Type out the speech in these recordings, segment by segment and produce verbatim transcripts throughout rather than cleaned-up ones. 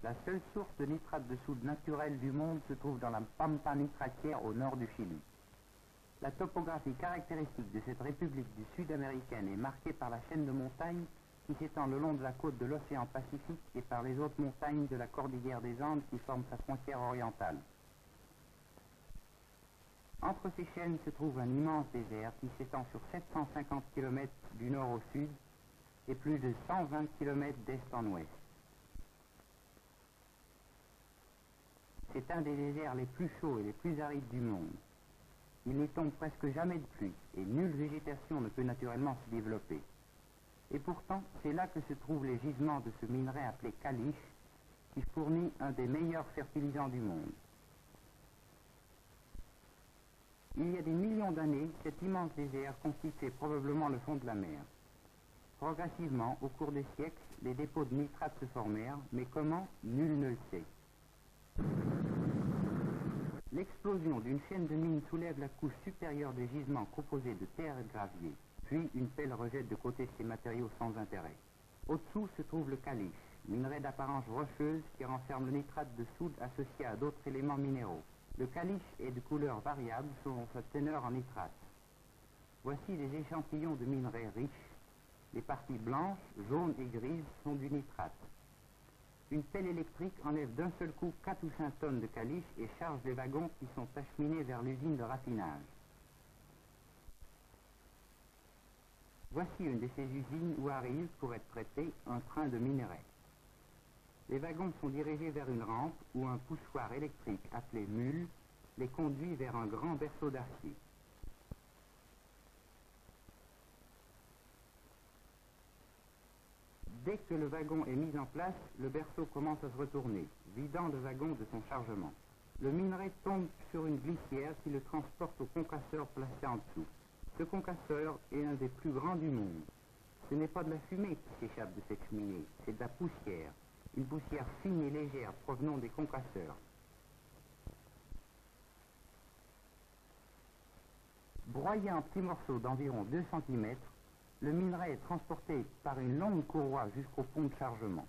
La seule source de nitrate de soude naturel du monde se trouve dans la pampa nitratière au nord du Chili. La topographie caractéristique de cette république du sud américaine est marquée par la chaîne de montagnes qui s'étend le long de la côte de l'océan Pacifique et par les hautes montagnes de la cordillère des Andes qui forment sa frontière orientale. Entre ces chaînes se trouve un immense désert qui s'étend sur sept cent cinquante kilomètres du nord au sud et plus de cent vingt kilomètres d'est en ouest. C'est un des déserts les plus chauds et les plus arides du monde. Il n'y tombe presque jamais de pluie et nulle végétation ne peut naturellement se développer. Et pourtant, c'est là que se trouvent les gisements de ce minerai appelé caliche, qui fournit un des meilleurs fertilisants du monde. Il y a des millions d'années, cet immense désert constituait probablement le fond de la mer. Progressivement, au cours des siècles, les dépôts de nitrate se formèrent, mais comment, nul ne le sait. L'explosion d'une chaîne de mines soulève la couche supérieure des gisements composés de terre et de gravier, puis une pelle rejette de côté ces matériaux sans intérêt. Au-dessous se trouve le caliche, minerai d'apparence rocheuse qui renferme le nitrate de soude associé à d'autres éléments minéraux. Le caliche est de couleur variable selon sa teneur en nitrate. Voici des échantillons de minerais riches. Les parties blanches, jaunes et grises sont du nitrate. Une pelle électrique enlève d'un seul coup quatre ou cinq tonnes de caliche et charge les wagons qui sont acheminés vers l'usine de raffinage. Voici une de ces usines où arrive, pour être traité, un train de minerais. Les wagons sont dirigés vers une rampe où un poussoir électrique appelé mule les conduit vers un grand berceau d'acier. Dès que le wagon est mis en place, le berceau commence à se retourner, vidant le wagon de son chargement. Le minerai tombe sur une glissière qui le transporte au concasseur placé en dessous. Ce concasseur est un des plus grands du monde. Ce n'est pas de la fumée qui s'échappe de cette cheminée, c'est de la poussière, une poussière fine et légère provenant des concasseurs. Broyé en petits morceaux d'environ deux centimètres, le minerai est transporté par une longue courroie jusqu'au pont de chargement.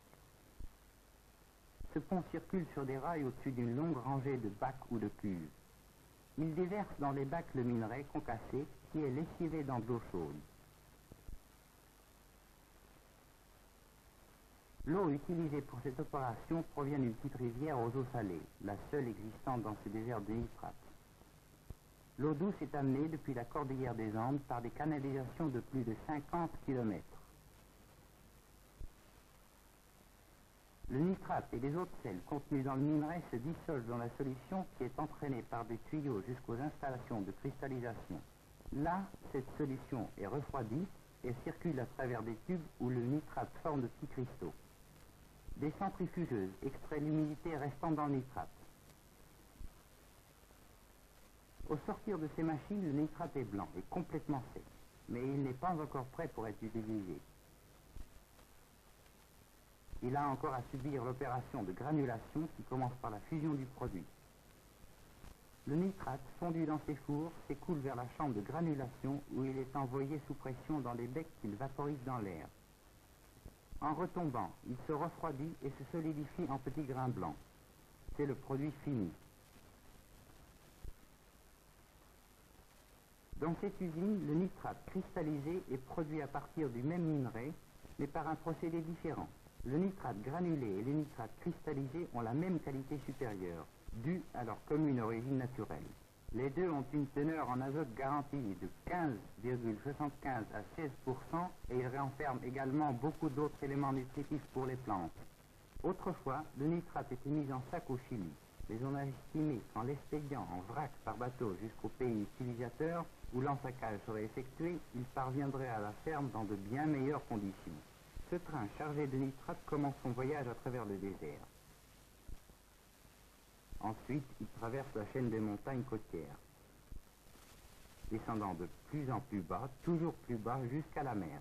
Ce pont circule sur des rails au-dessus d'une longue rangée de bacs ou de cuves. Il déverse dans les bacs le minerai concassé qui est lessivé dans de l'eau chaude. L'eau utilisée pour cette opération provient d'une petite rivière aux eaux salées, la seule existante dans ce désert de nitrate. L'eau douce est amenée depuis la cordillère des Andes par des canalisations de plus de cinquante kilomètres. Le nitrate et les autres sels contenus dans le minerai se dissolvent dans la solution qui est entraînée par des tuyaux jusqu'aux installations de cristallisation. Là, cette solution est refroidie et circule à travers des tubes où le nitrate forme de petits cristaux. Des centrifugeuses extraient l'humidité restant dans le nitrate. Au sortir de ces machines, le nitrate est blanc et complètement sec, mais il n'est pas encore prêt pour être utilisé. Il a encore à subir l'opération de granulation qui commence par la fusion du produit. Le nitrate, fondu dans ces fours, s'écoule vers la chambre de granulation où il est envoyé sous pression dans les becs qu'il vaporise dans l'air. En retombant, il se refroidit et se solidifie en petits grains blancs. C'est le produit fini. Dans cette usine, le nitrate cristallisé est produit à partir du même minerai, mais par un procédé différent. Le nitrate granulé et les nitrates cristallisés ont la même qualité supérieure, due à leur commune origine naturelle. Les deux ont une teneur en azote garantie de quinze virgule soixante-quinze à seize pour cent et ils renferment également beaucoup d'autres éléments nutritifs pour les plantes. Autrefois, le nitrate était mis en sac au Chili, mais on a estimé qu'en l'expédiant en vrac par bateau jusqu'au pays utilisateur, où l'ensaccage serait effectué, il parviendrait à la ferme dans de bien meilleures conditions. Ce train chargé de nitrate commence son voyage à travers le désert. Ensuite, il traverse la chaîne des montagnes côtières, descendant de plus en plus bas, toujours plus bas, jusqu'à la mer.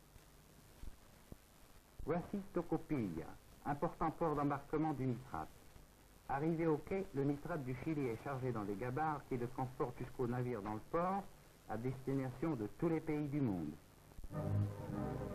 Voici Tocopilla, important port d'embarquement du nitrate. Arrivé au quai, le nitrate du Chili est chargé dans des gabarres qui le transportent jusqu'au navire dans le port, à destination de tous les pays du monde.